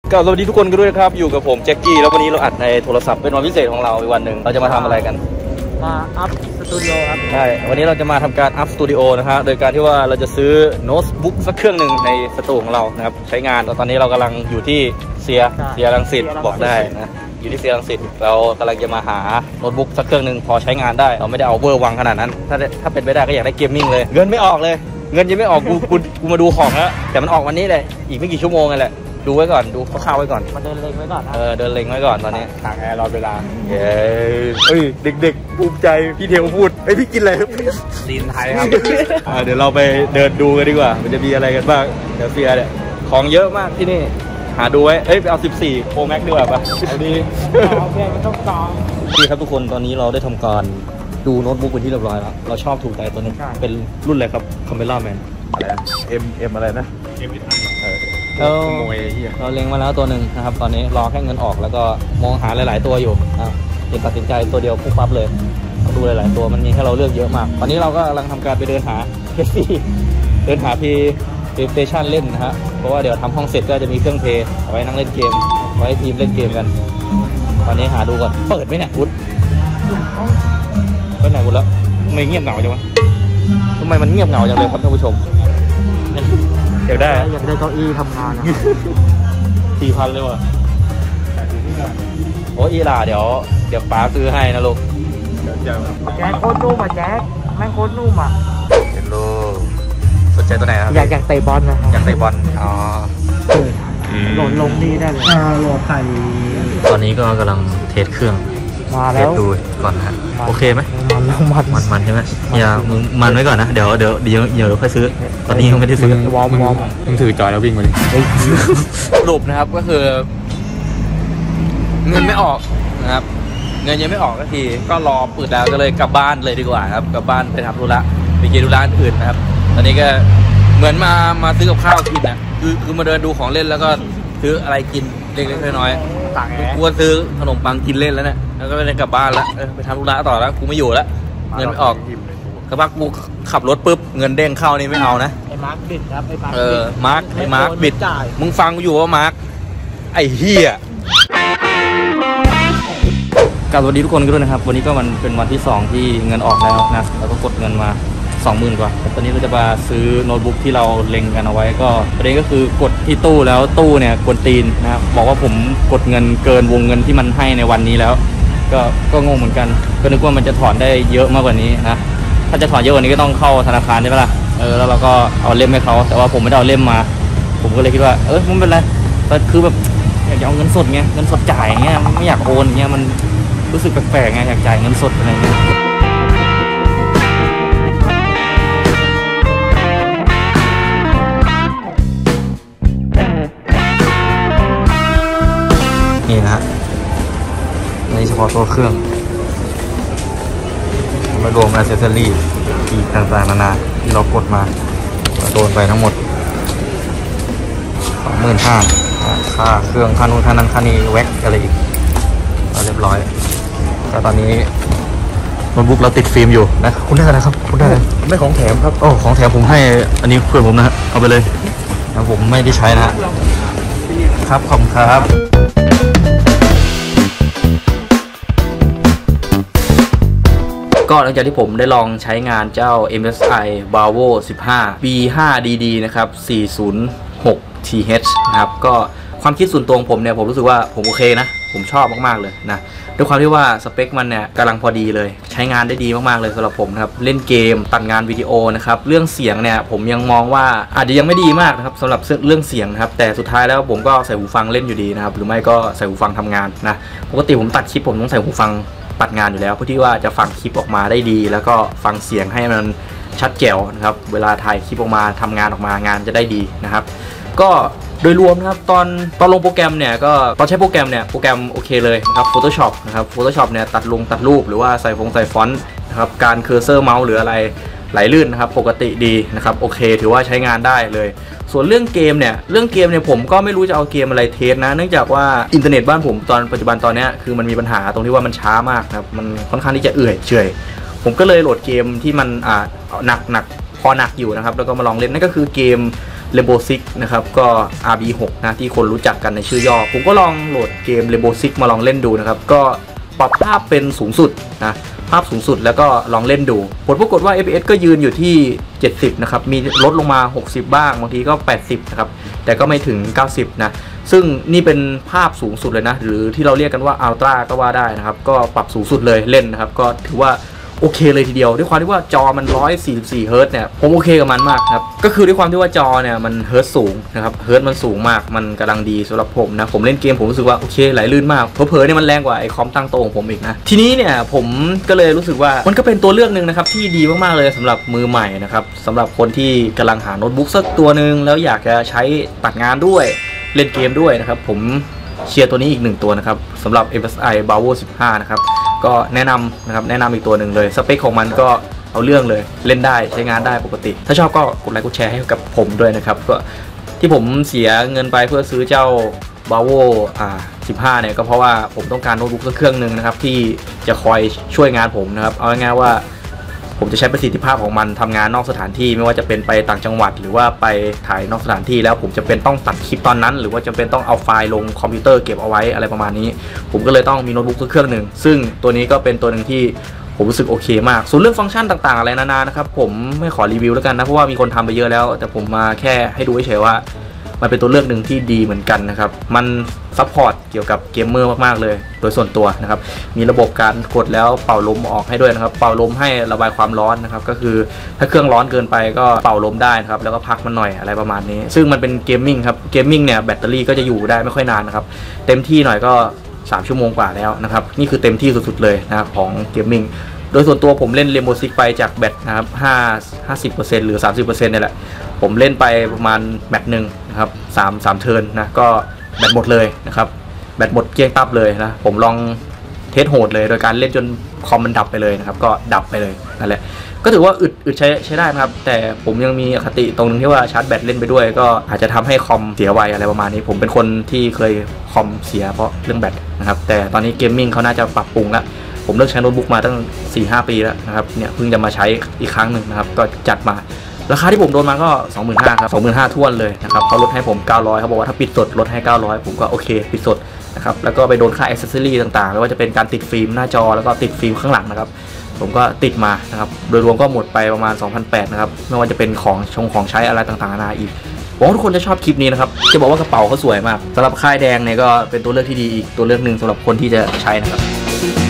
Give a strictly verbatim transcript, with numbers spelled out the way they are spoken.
ก็สวัสดีทุกคนกันด้วยครับอยู่กับผมแจ็คกี้แล้ววันนี้เราอัดในโทรศัพท์เป็นวันพิเศษของเราอีกวันหนึ่งเราจะมาทำอะไรกันมาอัพสตูดิโอครับใช่วันนี้เราจะมาทำการอัพสตูดิโอนะฮะโดยการที่ว่าเราจะซื้อโน้ตบุ๊กสักเครื่องหนึ่งในสตูของเรานะครับใช้งานตอนนี้เรากำลังอยู่ที่เซียเซียรังสิตบอกได้นะอยู่ที่เซียรังสิตเรากำลังจะมาหาโน้ตบุ๊กสักเครื่องหนึ่งพอใช้งานได้เราไม่ได้เอาเวอร์วังขนาดนั้นถ้าถ้าเป็นไปได้ก็อยากได้เกมมิ่งเลยเงินไม่ออกเลยเงินยังไม่ออกกูกูกูมาดูของแล้วแต่มันออกวันนี้เลยอีกไม่กี่ชั่วโมงเลยแหละดูไว้ก่อนดูคร่าวๆไว้ก่อนมาเดินเล็งไว้ก่อนนะเออเดินเล็งไว้ก่อนตอนนี้ต่างแอร์รอเวลาเย้เฮ้ยเด็กๆภูมิใจพี่เทียวพูดไอพี่กินอะไรซีนไทยครับเดี๋ยวเราไปเดินดูกันดีกว่ามันจะมีอะไรกันบ้างเดี๋ยวเซียเนี่ยของเยอะมากที่นี่หาดูไว้เอ้ยไปเอาสิบสี่ Pro Max ดีกว่าป่ะเอาดีโอเคไม่ต้องจองดีครับทุกคนตอนนี้เราได้ทำการดูโน้ตบุ๊กเป็นที่เรียบร้อยแล้วเราชอบถูกใจตัวนี้เป็นรุ่นอะไรครับ Camera Man อะไรนะ M M อะไรนะ M เออเราเล็งมาแล้วตัวหนึ่งนะครับตอนนี้รอแค่เงินออกแล้วก็มองหาหลายๆตัวอยู่นะเดี๋ยวตัดสินใจตัวเดียวปุ๊บปั๊บเลยต้องดูหลายๆตัวมันมีให้เราเลือกเยอะมากตอนนี้เราก็กำลังทำการไปเดินหาเพย์ซีเดินหาพีเพย์สเตชันเล่นนะฮะเพราะว่าเดี๋ยวทำห้องเสร็จก็จะมีเครื่องเพย์เอาไว้นั่งเล่นเกมไว้ทีมเล่นเกมกันตอนนี้หาดูก่อนเปิดไหมเนี่ยพุทธไปไหนพุทธแล้วทำไมเงียบเหงาจังวะทำไมมันเงียบเหงาจังเลยครับท่านผู้ชมอยากได้อยากได้เก้าอี้ทำงานนะสี่พันเลยว่ะโอ้อีหล่าเดี๋ยวเดี๋ยวป้าซื้อให้นะลูกแจ็คโคตรนุ่มอ่ะแจ็คแม่งโคตรนุ่มอ่ะเห็นลูกสนใจตัวไหนครับอยากอยากเตะบอลนะอยากเตะบอลอ๋อโหลดลงนี่ได้เลยโหลดใส่ตอนนี้ก็กำลังเทสเครื่องมาแล้วดูก่อนนะโอเคไหมมันมันมันมันใช่ไหมอย่ามึงมันไว้ก่อนนะเดี๋ยวเดี๋ยวเดี๋ยวเดี๋ยวค่อยซื้อตอนนี้ยังไม่ได้ซื้อวอร์มวอร์มมึงถือจอยแล้ววิ่งมาเลยสรุปนะครับก็คือเงินไม่ออกนะครับเงินยังไม่ออกสักทีก็รอเปิดแล้วก็เลยกลับบ้านเลยดีกว่าครับกลับบ้านไปทำธุระไปกินธุระอื่นนะครับตอนนี้ก็เหมือนมามาซื้อกับข้าวกินนะคือคือมาเดินดูของเล่นแล้วก็ซื้ออะไรกินเล็กๆน้อยๆต่างแอร์กูซื้อขนมปังกินเล่นแล้วเนี่ยแล้วก็ไปกลับบ้านแล้วไปทำธุระต่อแล้วกูไม่อยู่แล้วเงินไม่ออกกระบะกูขับรถปุ๊บเงินเด้งเข้านี่ไม่เอานะไอ้มาร์คบิดครับไอ้มาร์คเออมาร์คไอ้มาร์คบิดมึงฟังกูอยู่ว่ามาร์คไอ้เฮียกลับสวัสดีทุกคนกันด้วยนะครับวันนี้ก็มันเป็นวันที่สองที่เงินออกแล้วนะแล้วก็กดเงินมาสองหมื่นกว่าตอนนี้เราจะมาซื้อโน้ตบุ๊กที่เราเล็งกันเอาไว้ก็ประเด็นก็คือกดที่ตู้แล้วตู้เนี่ยกดตีนนะครับบอกว่าผมกดเงินเกินวงเงินที่มันให้ในวันนี้แล้วก็ก็งงเหมือนกันก็นึกว่ามันจะถอนได้เยอะมากกว่านี้นะถ้าจะถอนเยอะกว่านี้ก็ต้องเข้าธนาคารใช่ไหมล่ะเออแล้วเราก็เอาเล่มให้เขาแต่ว่าผมไม่ได้เอาเล่มมาผมก็เลยคิดว่าเออไม่เป็นไรแต่คือแบบอยากจะเอาเงินสดไงเงินสดจ่ายเงี้ยไม่อยากโอนเงี้ยมันรู้สึกแปลกๆไงอยากจ่ายเงินสดอะไรเงี้ยนี่นะในเฉพาะตัวเครื่องมารวมอ c เซสซอรี่อีกต่างๆนานาที่เรากดมาโดนไปทั้งหมด สองหมื่นห้าพัน ค่าเครื่องค่านู้นค่านั้นค่านี้แว็กอะไรอีกเรียบร้อยแต่ตอนนี้โน้ตบุ๊กเราติดฟิล์มอยู่นะคุณได้อะไรครับคุณได้อะไรไม่ของแถมครับโอ้ของแถมผมให้อันนี้เพื่อนผมนะฮะเอาไปเลยนะผมไม่ได้ใช้นะครับขอบคุณครับก็หลังจากที่ผมได้ลองใช้งานเจ้า เอ็ม เอส ไอ Bravo สิบห้า บี ไฟว์ ดี ดี นะครับ สี่ศูนย์หก ที เอช นะครับก็ความคิดส่วนตัวของผมเนี่ยผมรู้สึกว่าผมโอเคนะผมชอบมากๆเลยนะด้วยความที่ว่าสเปคมันเนี่ยกำลังพอดีเลยใช้งานได้ดีมากๆเลยสำหรับผมนะครับเล่นเกมตัดงานวิดีโอนะครับเรื่องเสียงเนี่ยผมยังมองว่าอาจจะยังไม่ดีมากนะครับสำหรับเรื่องเสียงนะครับแต่สุดท้ายแล้วผมก็ใส่หูฟังเล่นอยู่ดีนะครับหรือไม่ก็ใส่หูฟังทำงานนะปกติผมตัดคลิปผมต้องใส่หูฟังตัดงานอยู่แล้วเพื่อที่ว่าจะฟังคลิปออกมาได้ดีแล้วก็ฟังเสียงให้มันชัดแจ๋วนะครับเวลาถ่ายคลิปออกมาทำงานออกมางานจะได้ดีนะครับก็โดยรวมนะครับตอนตอนลงโปรแกรมเนี่ยก็ตอนใช้โปรแกรมเนี่ยโปรแกรมโอเคเลยนะครับ Photoshop นะครับ Photoshop เนี่ยตัดลงตัดรูปหรือว่าใส่ฟงใส่ฟอนต์นะครับการเคอร์เซอร์เมาส์หรืออะไรไหลลื่นนะครับปกติดีนะครับโอเคถือว่าใช้งานได้เลยส่วนเรื่องเกมเนี่ยเรื่องเกมเนี่ยผมก็ไม่รู้จะเอาเกมอะไรเทสนะเนื่องจากว่าอินเทอร์เน็ตบ้านผมตอนปัจจุบันตอนนี้คือมันมีปัญหาตรงที่ว่ามันช้ามากนะครับมันค่อนข้างที่จะเอื่อยเฉยผมก็เลยโหลดเกมที่มันอ่าหนักหนักพอหนักอยู่นะครับแล้วก็มาลองเล่นนั่นก็คือเกม Rainbow Six นะครับก็ อาร์ บี หก นะที่คนรู้จักกันในชื่อย่อผมก็ลองโหลดเกม Rainbow Six มาลองเล่นดูนะครับก็ปรับภาพเป็นสูงสุดนะภาพสูงสุดแล้วก็ลองเล่นดูผลปรากฏว่า เอฟ พี เอส ก็ยืนอยู่ที่เจ็ดสิบนะครับมีลดลงมาหกสิบบ้างบางทีก็แปดสิบนะครับแต่ก็ไม่ถึงเก้าสิบนะซึ่งนี่เป็นภาพสูงสุดเลยนะหรือที่เราเรียกกันว่าอัลตร้าก็ว่าได้นะครับก็ปรับสูงสุดเลยเล่นนะครับก็ถือว่าโอเคเลยทีเดียวด้วยความที่ว่าจอมันหนึ่งร้อยสี่สิบสี่เฮิร์ตซ์เนี่ยผมโอเคกับมันมากครับก็คือด้วยความที่ว่าจอเนี่ยมันเฮิร์ตซ์สูงนะครับเฮิร์ตซ์มันสูงมากมันกำลังดีสำหรับผมนะผมเล่นเกมผมรู้สึกว่าโอเคไหลลื่นมากเผลอๆเนี่ยมันแรงกว่าไอคอมตั้งโต๊ะของผมอีกนะทีนี้เนี่ยผมก็เลยรู้สึกว่ามันก็เป็นตัวเลือกหนึ่งนะครับที่ดีมากๆเลยสำหรับมือใหม่นะครับสำหรับคนที่กำลังหาโน้ตบุ๊กสักตัวหนึ่งแล้วอยากจะใช้ตัดงานด้วยเล่นเกมด้วยนะครับผมเชียร์ตัวนี้อีกหนึ่งตัวนะครับสำหรับ เอ็ม เอส ไอ Bravo สิบห้านะครับก็แนะนำนะครับแนะนำอีกตัวหนึ่งเลยสเปคของมันก็เอาเรื่องเลยเล่นได้ใช้งานได้ปกติถ้าชอบก็กดไลค์กดแชร์ให้กับผมด้วยนะครับก็ที่ผมเสียเงินไปเพื่อซื้อเจ้า Bravo อ่าสิบห้าเนี่ยก็เพราะว่าผมต้องการโน้ตบุ๊กสักเครื่องหนึ่งนะครับที่จะคอยช่วยงานผมนะครับเอาง่ายๆว่าผมจะใช้ประสิทธิภาพของมันทำงานนอกสถานที่ไม่ว่าจะเป็นไปต่างจังหวัดหรือว่าไปถ่ายนอกสถานที่แล้วผมจะเป็นต้องตัดคลิปตอนนั้นหรือว่าจะเป็นต้องเอาไฟล์ลงคอมพิวเตอร์เก็บเอาไว้อะไรประมาณนี้ผมก็เลยต้องมีโน้ตบุ๊กสักเครื่องหนึ่งซึ่งตัวนี้ก็เป็นตัวหนึ่งที่ผมรู้สึกโอเคมากส่วนเรื่องฟังก์ชันต่างๆอะไรนานานะครับผมไม่ขอรีวิวแล้วกันนะเพราะว่ามีคนทำไปเยอะแล้วแต่ผมมาแค่ให้ดูเฉยๆว่ามันเป็นตัวเลือกหนึ่งที่ดีเหมือนกันนะครับมันซัพพอร์ตเกี่ยวกับเกมเมอร์มากๆเลยโดยส่วนตัวนะครับมีระบบการกดแล้วเป่าลมออกให้ด้วยนะครับเป่าลมให้ระบายความร้อนนะครับก็คือถ้าเครื่องร้อนเกินไปก็เป่าลมได้นะครับแล้วก็พักมันหน่อยอะไรประมาณนี้ซึ่งมันเป็นเกมมิ่งครับเกมมิ่งเนี่ยแบตเตอรี่ก็จะอยู่ได้ไม่ค่อยนานนะครับเต็มที่หน่อยก็สามชั่วโมงกว่าแล้วนะครับนี่คือเต็มที่สุดๆเลยนะครับของเกมมิ่งโดยส่วนตัวผมเล่น Rainbow Six ไปจากแบตนะครับห้าสิบเปอร์เซ็นต์หรือ สามสิบเปอร์เซ็นต์ นี่แหละผมเล่นไปประมาณแบตหนึ่งนะครับสาม สามเทิร์นนะก็แบตหมดเลยนะครับแบตหมดเกลี้ยงตับเลยนะผมลองเทสโหดเลยโดยการเล่นจนคอมมันดับไปเลยนะครับก็ดับไปเลยนั่นแหละก็ถือว่าอึดอึดใช้ใช้ได้นะครับแต่ผมยังมีอคติตรงนึงที่ว่าชาร์จแบตเล่นไปด้วยก็อาจจะทำให้คอมเสียไวอะไรประมาณนี้ผมเป็นคนที่เคยคอมเสียเพราะเรื่องแบตนะครับแต่ตอนนี้เกมมิ่งเขาน่าจะปรับปรุงแล้วผมเลิกใช้โน้ตบุ๊กมาตั้ง สี่ห้า ปีแล้วนะครับเนี่ยเพิ่งจะมาใช้อีกครั้งหนึ่งนะครับก็จัดมาราคาที่ผมโดนมาก็ สองหมื่นห้าพัน ครับ สองหมื่นห้าพัน ท้วนเลยนะครับเขาลดให้ผมเก้าร้อยเขาบอกว่าถ้าปิดสดลดให้เก้าร้อยผมก็โอเคปิดสดนะครับแล้วก็ไปโดนค่า accessory ต่างๆไม่ว่าจะเป็นการติดฟิล์มหน้าจอแล้วก็ติดฟิล์มข้างหลังนะครับผมก็ติดมานะครับโดยรวมก็หมดไปประมาณ สองพันแปดร้อย นะครับไม่ว่าจะเป็นของชงของใช้อะไรต่างๆนานาอีกหวังว่าทุกคนจะชอบคลิปนี้นะครับจะบอกว่ากระเป๋าเขาสวยมากสำหรับค่ายแดงเนี่ยก็เป็นตัวเลือกที่ดีอีกตัวเลือกหนึ่งสำหรับคนที่จะใช้นะครับ